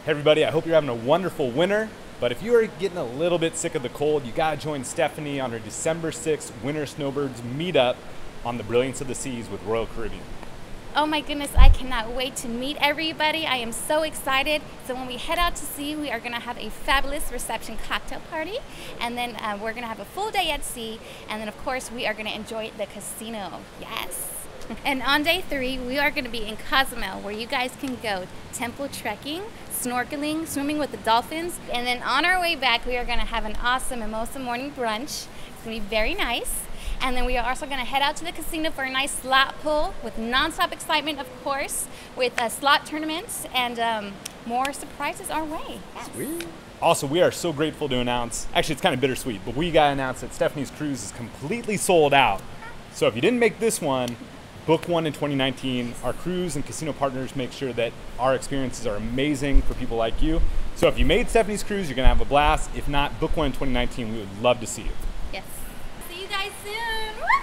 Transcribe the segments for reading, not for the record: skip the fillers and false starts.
Hey everybody, I hope you're having a wonderful winter, but if you are getting a little bit sick of the cold, you gotta join Stephanie on her December 6th Winter Snowbirds meetup on the Brilliance of the Seas with Royal Caribbean. Oh my goodness, I cannot wait to meet everybody. I am so excited. So when we head out to sea, we are gonna have a fabulous reception cocktail party, and then we're gonna have a full day at sea, and then of course we are gonna enjoy the casino, yes. And on day 3, we are gonna be in Cozumel, where you guys can go temple trekking, snorkeling, swimming with the dolphins, and then on our way back, we are gonna have an awesome mimosa morning brunch. It's gonna be very nice. And then we are also gonna head out to the casino for a nice slot pull with nonstop excitement, of course, with slot tournaments and more surprises our way. Yes. Sweet. Also, we are so grateful to announce, actually it's kind of bittersweet, but we gotta announce that Stephanie's cruise is completely sold out. So if you didn't make this one, book one in 2019. Our cruise and casino partners make sure that our experiences are amazing for people like you. So if you made Stephanie's cruise, you're gonna have a blast. If not, book one in 2019. We would love to see you. Yes. See you guys soon. Woo!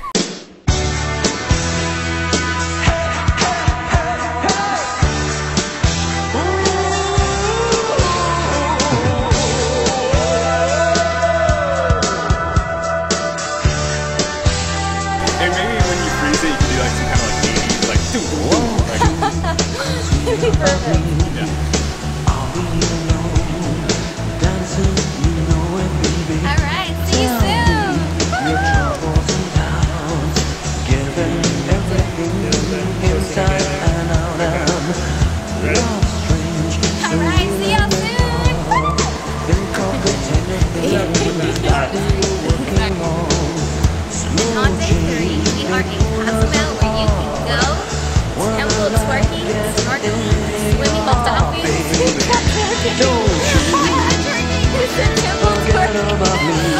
Hey, maybe when you freeze it, you can do like some kind of like 80s, like, Perfect. yeah. All right, see you soon. All right, see y'all soon. On day 3, we are in Cozumel, where you can go temple twerking, snorkeling, swimming with dolphins. Temple twerking.